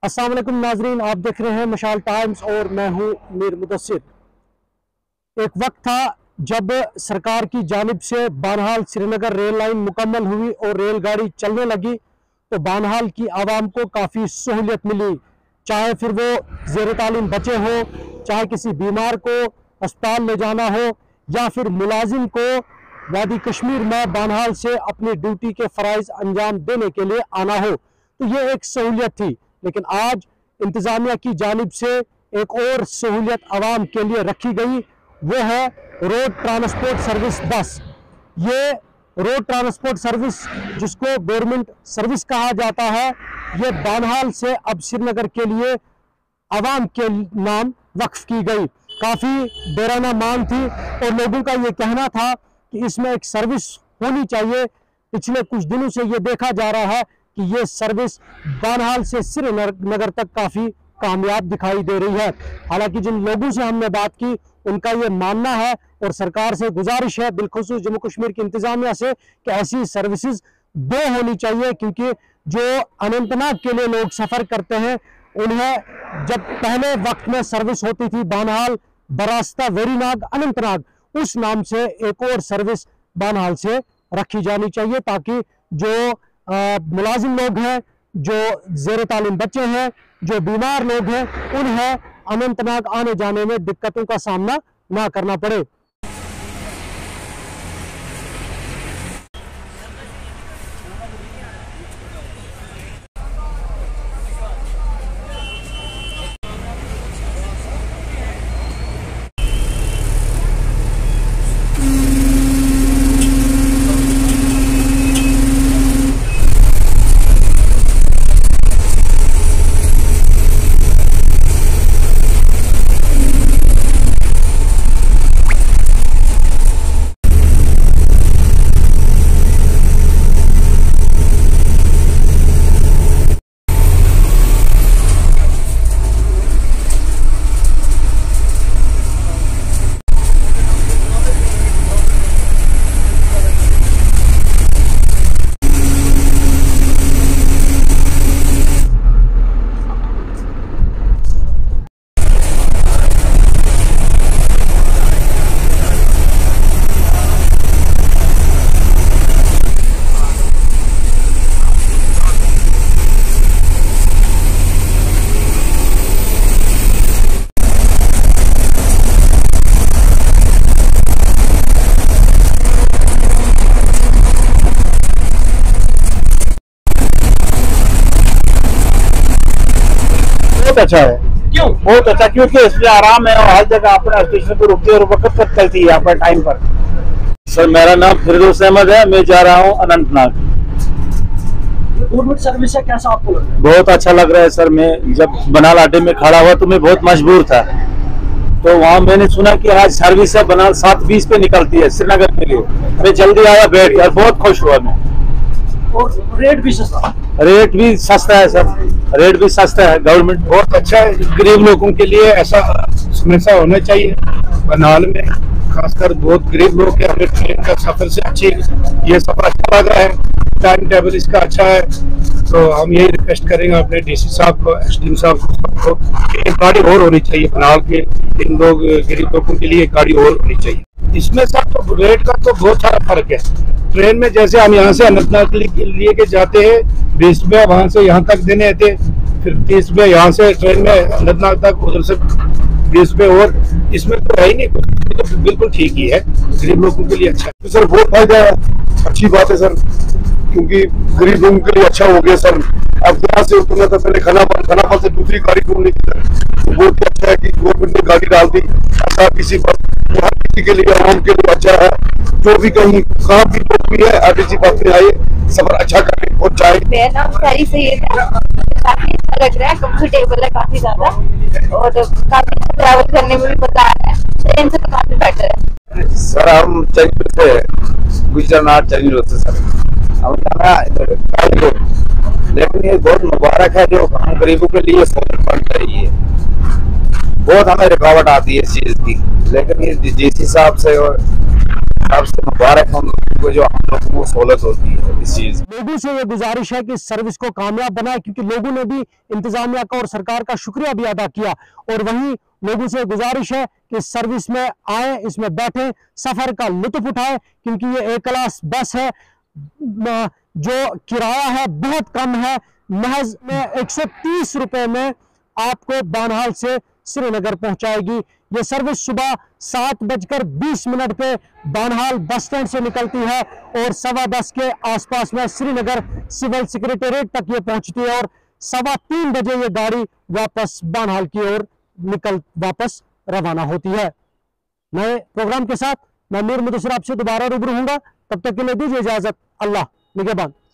अस्सलाम वालेकुम नाजरीन, आप देख रहे हैं मशाल टाइम्स और मैं हूं मीर मुदस्सिर। एक वक्त था जब सरकार की जानिब से बानहाल श्रीनगर रेल लाइन मुकम्मल हुई और रेलगाड़ी चलने लगी तो बानहाल की आवाम को काफ़ी सहूलियत मिली, चाहे फिर वो ज़ेर तालीम बच्चे हो, चाहे किसी बीमार को अस्पताल ले जाना हो या फिर मुलाजिम को वादी कश्मीर में बानहाल से अपनी ड्यूटी के फ़राइज़ अंजाम देने के लिए आना हो, तो ये एक सहूलियत थी। लेकिन आज इंतज़ामिया की जानिब से एक और सहूलियत आवाम के लिए रखी गई, वो है रोड ट्रांसपोर्ट सर्विस बस। ये रोड ट्रांसपोर्ट सर्विस, जिसको गवर्नमेंट सर्विस कहा जाता है, ये बानहाल से अब श्रीनगर के लिए आवाम के नाम वक्फ की गई। काफ़ी बेराना मांग थी और लोगों का ये कहना था कि इसमें एक सर्विस होनी चाहिए। पिछले कुछ दिनों से ये देखा जा रहा है कि ये सर्विस बानहाल से श्रीनगर तक काफ़ी कामयाब दिखाई दे रही है। हालांकि जिन लोगों से हमने बात की उनका ये मानना है और सरकार से गुजारिश है, बिलखुसूस जम्मू कश्मीर की इंतज़ामिया से, कि ऐसी सर्विसेज दो होनी चाहिए, क्योंकि जो अनंतनाग के लिए लोग सफ़र करते हैं उन्हें जब पहले वक्त में सर्विस होती थी बानहाल बरास्ता वेरीनाग अनंतनाग, उस नाम से एक और सर्विस बानहाल से रखी जानी चाहिए, ताकि जो मुलाजिम लोग हैं, जो ज़ेर तालीम बच्चे हैं, जो बीमार लोग हैं, उन्हें अनंतनाग आने जाने में दिक्कतों का सामना ना करना पड़े। अच्छा है। क्यों? बहुत अच्छा, क्योंकि इसमें आराम है और हर जगह अपने स्टेशन पर रुकती है और वक्त पर चलती है यहाँ पर टाइम पर। सर मेरा नाम फिरदौस अहमद है, मैं जा रहा हूँ अनंतनाग। गवर्नमेंट सर्विस है, कैसा आपको लग रहा है? बहुत अच्छा लग रहा है सर। मैं जब बनाल अड्डे में खड़ा हुआ तो मैं बहुत मजबूर था, तो वहाँ मैंने सुना कि आज सर्विस है बनाल 7:20 पे निकलती है श्रीनगर के लिए। मैं जल्दी आया, बैठ गया, बहुत खुश हुआ मैं। और रेट भी सस्ता है सर, रेट भी सस्ता है। गवर्नमेंट बहुत अच्छा है, गरीब लोगों के लिए ऐसा हमेशा होना चाहिए। बनाल में खासकर बहुत गरीब लोग हैं, हमें ट्रेन का सफर से अच्छी ये सफर अच्छा लग रहा है, टाइम टेबल इसका अच्छा है। तो हम यही रिक्वेस्ट करेंगे अपने डीसी साहब को, एसडीएम साहब को, एक गाड़ी और होनी चाहिए बनाल के इन लोग गरीब लोगों के लिए, एक गाड़ी और होनी चाहिए। इसमें सर तो रेट का तो बहुत सारा फर्क है। ट्रेन में जैसे हम यहाँ से अनंतनाग लिए के जाते हैं 20 रुपये, वहाँ से यहाँ तक देने थे, फिर 30 रुपये यहाँ से ट्रेन में अनंतनाग तक, उधर से 20 रुपये, और इसमें तो है ही नहीं, तो बिल्कुल ठीक ही है, गरीब लोगों के लिए अच्छा है। तो सर बहुत फायदा है, अच्छी बात है सर, क्योंकि गरीब लोगों के लिए अच्छा हो गया सर। अब यहाँ से उतरना था पहले खानापाल से दूसरी गाड़ी ढूंढनी थी, तो बहुत अच्छा है कि गवर्नमेंट ने गाड़ी डाल दी। ऐसा किसी बस हर किसी के लिए, आवाम के लिए अच्छा है। जो भी कहीं कहाँ भी लोग भी है, आरटीसी बस में आए, सफर अच्छा करें और जाए। मेरा नाम सारी सैयद है, काफी अच्छा लग रहा है, कंफर्टेबल है काफी ज्यादा, और काफी ट्रैवल करने में भी मजा आ रहा है। ट्रेन से तो काफी बेटर है। सर हम चंडीगढ़ से, गुजरात चंडीगढ़ से सर हम लेकिन ये बहुत मुबारक है जो हम गरीबों के लिए सहूलत बन रही है। बहुत हमें रुकावट आती है इस चीज की, लेकिन ये डीसी साहब से और सबसे मुबारक हम लोगों को जो हम लोगों को सहूलत होती है इस चीज। लोगों से ये गुजारिश है कि इस सर्विस को कामयाब बनाए, क्योंकि लोगों ने भी इंतजामिया का और सरकार का शुक्रिया भी अदा किया। और वहीं लोगों से गुजारिश है कि इस सर्विस में आए, इसमें बैठे, सफर का लुत्फ उठाए, क्योंकि ये ए क्लास बस है। जो किराया है बहुत कम है, महज में 130 रुपए में आपको बानहाल से श्रीनगर पहुंचाएगी। ये सर्विस सुबह 7:20 पे बानहाल बस स्टैंड से निकलती है और 10:15 के आसपास में श्रीनगर सिविल सेक्रेटेरिएट तक ये पहुंचती है और 3:15 बजे ये गाड़ी वापस बानहाल की ओर वापस रवाना होती है। नए प्रोग्राम के साथ मैं मीर मुदस्सिर आपसे दोबारा रूबरू हूंगा। तब तक के लिए दीजिए इजाजत। अल्लाह निगहबान।